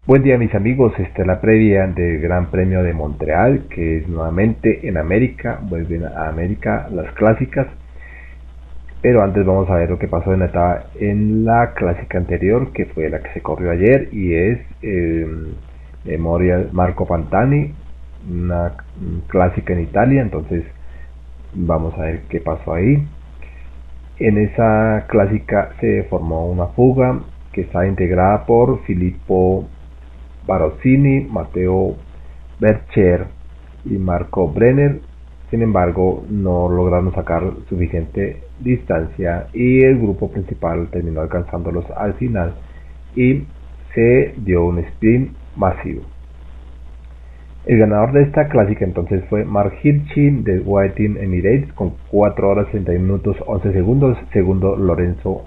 Buen día mis amigos, esta es la previa del Gran Premio de Montreal, que es nuevamente en América, vuelven a América las clásicas, pero antes vamos a ver lo que pasó en la clásica anterior, que fue la que se corrió ayer, y es Memorial Marco Pantani, una clásica en Italia. Entonces vamos a ver qué pasó ahí. En esa clásica se formó una fuga que está integrada por Filippo Barozzini, Matteo Bercher y Marco Brenner. Sin embargo, no lograron sacar suficiente distancia y el grupo principal terminó alcanzándolos al final y se dio un sprint masivo. El ganador de esta clásica entonces fue Mark Hirschi de UAE Team Emirates con 4 horas 31 minutos 11 segundos. Segundo, Lorenzo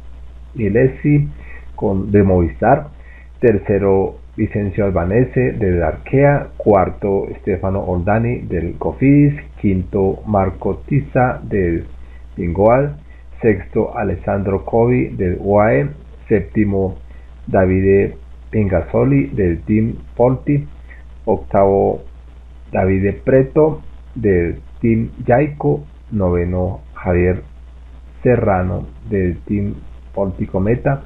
Milesi de Movistar. Tercero, Vicencio Albanese del Arkea. Cuarto, Stefano Oldani del Cofidis. Quinto, Marco Tizza del Bingoal. Sexto, Alessandro Covi del UAE. Séptimo, Davide Pingasoli del Team Polti. Octavo, Davide Preto del Team Jayco. Noveno, Javier Serrano del Team Polti Cometa.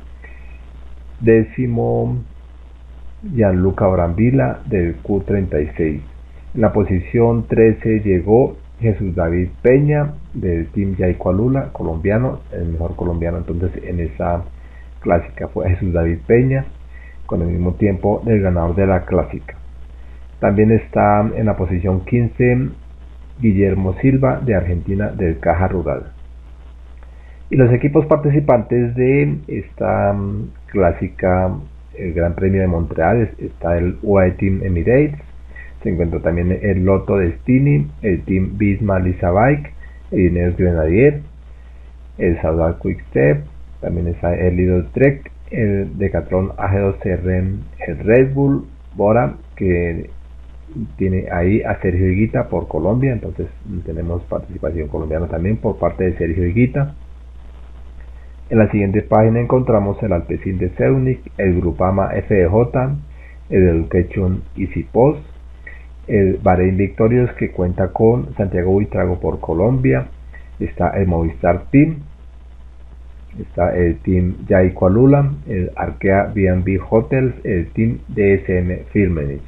Décimo, Gianluca Brambilla del Q36. En la posición 13 llegó Jesús David Peña del Team Jayco Alula, colombiano, el mejor colombiano entonces en esa clásica fue Jesús David Peña, con el mismo tiempo del ganador de la clásica. También está en la posición 15 Guillermo Silva de Argentina del Caja Rural. Y los equipos participantes de esta clásica, el Gran Premio de Montreal, está el UAE Team Emirates, se encuentra también el Lotto Destiny, el Team Visma Lisa Bike, el Ineos Grenadier, el Saudal Quick-Step, también está el Lidl Trek, el Decathlon AG2R, el Red Bull Bora, que tiene ahí a Sergio Higuita por Colombia, entonces tenemos participación colombiana también por parte de Sergio Higuita. En la siguiente página encontramos el Alpecin de Ceutic, el Grupama FDJ, el Education Easy Post, el Bahrein Victorious, que cuenta con Santiago Buitrago por Colombia, está el Movistar Team, está el Team Jayco Alula, el Arkea B&B Hotels, el Team DSM Firmenich.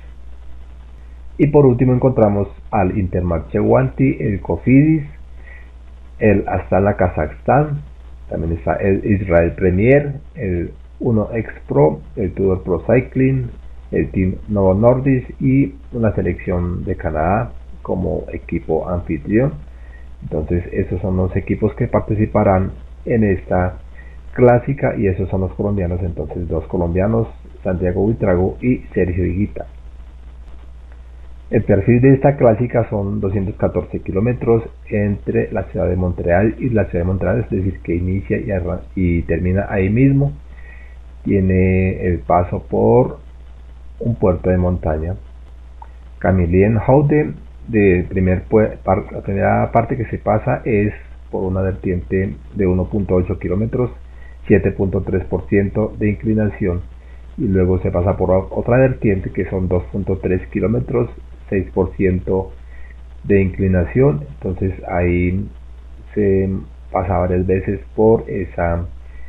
Y por último encontramos al Intermarché Wanty, el Cofidis, el Astana Kazajstán, también está el Israel Premier, el Uno X Pro, el Tudor Pro Cycling, el Team Novo Nordisk y una selección de Canadá como equipo anfitrión. Entonces esos son los equipos que participarán en esta clásica y esos son los colombianos, entonces dos colombianos, Santiago Buitrago y Sergio Higuita. El perfil de esta clásica son 214 kilómetros entre la ciudad de Montreal y la ciudad de Montreal, es decir, que inicia y termina ahí mismo. Tiene el paso por un puerto de montaña. Camilien-Houde, la primera parte que se pasa es por una vertiente de 1.8 kilómetros, 7.3% de inclinación, y luego se pasa por otra vertiente que son 2.3 kilómetros, 6% de inclinación. Entonces ahí se pasa varias veces por esa,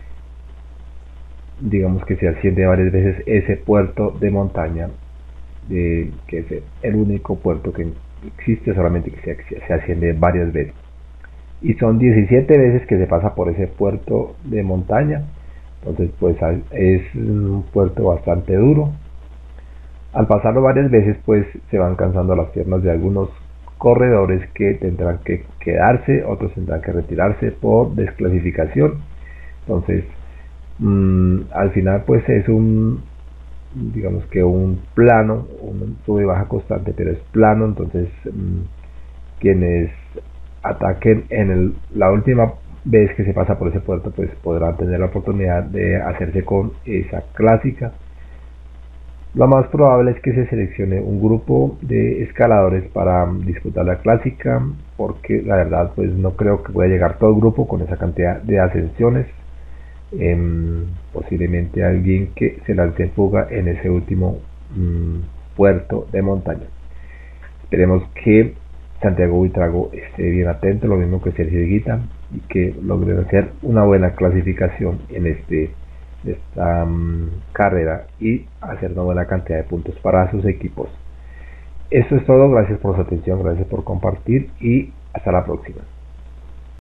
digamos que se asciende varias veces ese puerto de montaña, que es el único puerto que existe, solamente que se asciende varias veces, y son 17 veces que se pasa por ese puerto de montaña. Entonces pues es un puerto bastante duro. Al pasarlo varias veces pues se van cansando las piernas de algunos corredores que tendrán que quedarse, otros tendrán que retirarse por desclasificación. Entonces al final pues es digamos que un plano, un sube y baja constante, pero es plano. Entonces quienes ataquen la última vez que se pasa por ese puerto pues podrán tener la oportunidad de hacerse con esa clásica. Lo más probable es que se seleccione un grupo de escaladores para disputar la clásica, porque la verdad pues no creo que pueda llegar todo el grupo con esa cantidad de ascensiones. posiblemente alguien que se lance en fuga en ese último puerto de montaña. Esperemos que Santiago Buitrago esté bien atento, lo mismo que Sergio Higuita, y que logren hacer una buena clasificación en esta carrera y hacer una buena cantidad de puntos para sus equipos. Eso es todo, gracias por su atención, gracias por compartir y hasta la próxima.